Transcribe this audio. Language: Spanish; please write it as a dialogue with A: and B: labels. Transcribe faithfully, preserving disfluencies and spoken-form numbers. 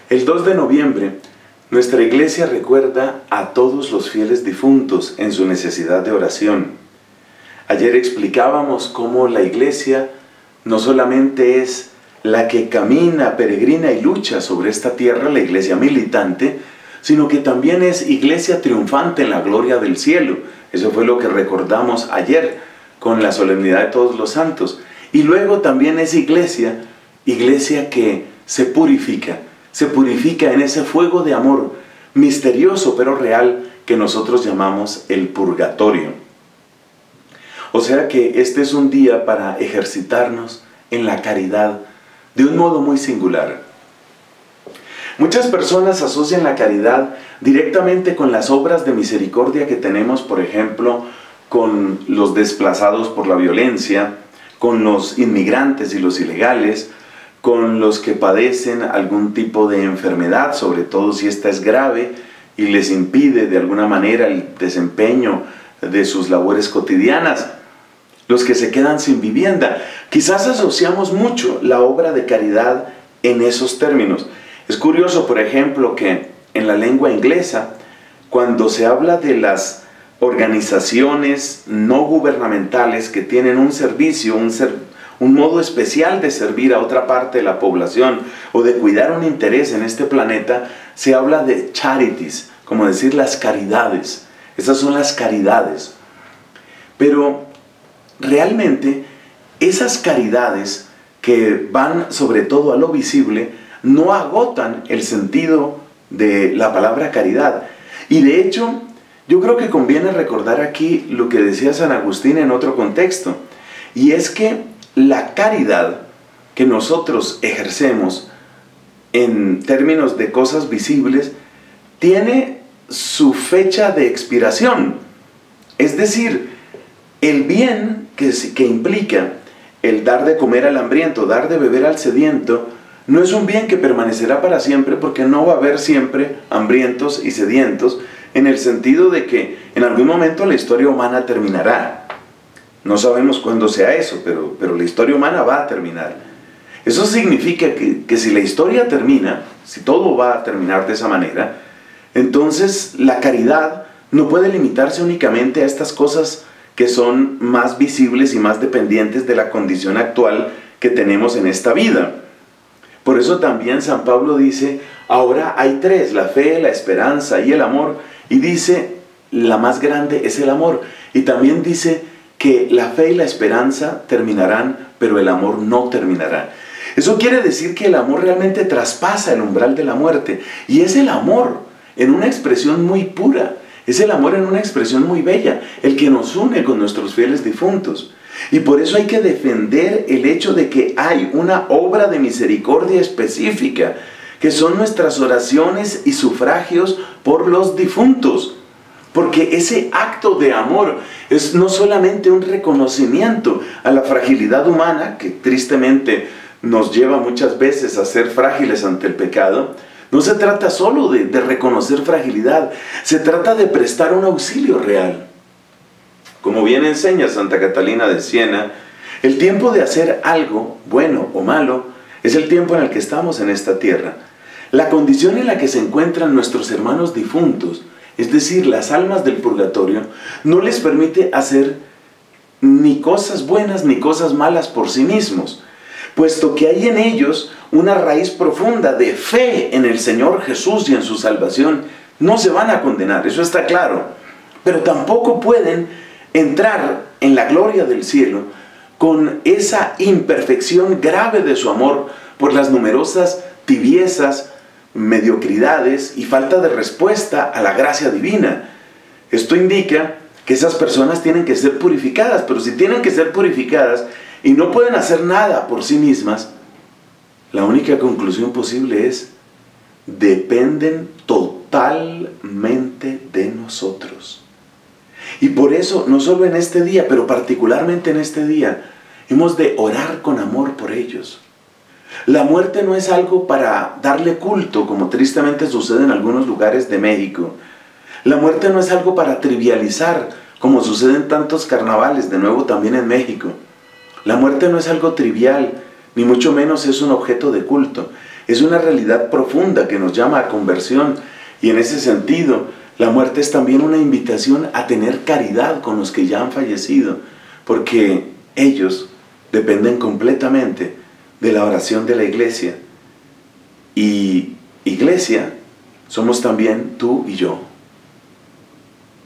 A: El dos de noviembre, nuestra iglesia recuerda a todos los fieles difuntos en su necesidad de oración. Ayer explicábamos cómo la iglesia no solamente es la que camina, peregrina y lucha sobre esta tierra, la iglesia militante, sino que también es iglesia triunfante en la gloria del cielo. Eso fue lo que recordamos ayer con la solemnidad de todos los santos. Y luego también es iglesia, iglesia que se purifica, se purifica en ese fuego de amor misterioso pero real que nosotros llamamos el purgatorio. O sea que este es un día para ejercitarnos en la caridad de un modo muy singular. Muchas personas asocian la caridad directamente con las obras de misericordia que tenemos, por ejemplo, con los desplazados por la violencia, con los inmigrantes y los ilegales, con los que padecen algún tipo de enfermedad, sobre todo si esta es grave y les impide de alguna manera el desempeño de sus labores cotidianas, los que se quedan sin vivienda. Quizás asociamos mucho la obra de caridad en esos términos. Es curioso, por ejemplo, que en la lengua inglesa, cuando se habla de las organizaciones no gubernamentales que tienen un servicio, un servicio, un modo especial de servir a otra parte de la población o de cuidar un interés en este planeta, se habla de charities, como decir las caridades. Esas son las caridades. Pero realmente esas caridades que van sobre todo a lo visible no agotan el sentido de la palabra caridad. Y de hecho, yo creo que conviene recordar aquí lo que decía San Agustín en otro contexto, y es que la caridad que nosotros ejercemos en términos de cosas visibles tiene su fecha de expiración. Es decir, el bien que, que implica el dar de comer al hambriento, dar de beber al sediento, no es un bien que permanecerá para siempre, porque no va a haber siempre hambrientos y sedientos, en el sentido de que en algún momento la historia humana terminará. No sabemos cuándo sea eso, pero, pero la historia humana va a terminar. Eso significa que, que si la historia termina, si todo va a terminar de esa manera, entonces la caridad no puede limitarse únicamente a estas cosas que son más visibles y más dependientes de la condición actual que tenemos en esta vida. Por eso también San Pablo dice, ahora hay tres, la fe, la esperanza y el amor, y dice, la más grande es el amor. Y también dice que la fe y la esperanza terminarán, pero el amor no terminará. Eso quiere decir que el amor realmente traspasa el umbral de la muerte, y es el amor en una expresión muy pura, es el amor en una expresión muy bella, el que nos une con nuestros fieles difuntos. Y por eso hay que defender el hecho de que hay una obra de misericordia específica, que son nuestras oraciones y sufragios por los difuntos. Porque ese acto de amor es no solamente un reconocimiento a la fragilidad humana, que tristemente nos lleva muchas veces a ser frágiles ante el pecado. No se trata solo de, de reconocer fragilidad, se trata de prestar un auxilio real. Como bien enseña Santa Catalina de Siena, el tiempo de hacer algo, bueno o malo, es el tiempo en el que estamos en esta tierra. La condición en la que se encuentran nuestros hermanos difuntos, es decir, las almas del purgatorio, no les permite hacer ni cosas buenas ni cosas malas por sí mismos, puesto que hay en ellos una raíz profunda de fe en el Señor Jesús y en su salvación. No se van a condenar, eso está claro, pero tampoco pueden entrar en la gloria del cielo con esa imperfección grave de su amor por las numerosas tibiezas, mediocridades y falta de respuesta a la gracia divina. Esto indica que esas personas tienen que ser purificadas, pero si tienen que ser purificadas y no pueden hacer nada por sí mismas, la única conclusión posible es: dependen totalmente de nosotros. Y por eso, no solo en este día, pero particularmente en este día, hemos de orar con amor por ellos. La muerte no es algo para darle culto, como tristemente sucede en algunos lugares de México. La muerte no es algo para trivializar, como sucede en tantos carnavales, de nuevo también en México. La muerte no es algo trivial, ni mucho menos es un objeto de culto. Es una realidad profunda que nos llama a conversión, y en ese sentido, la muerte es también una invitación a tener caridad con los que ya han fallecido, porque ellos dependen completamente de la oración de la iglesia. Y iglesia somos también tú y yo.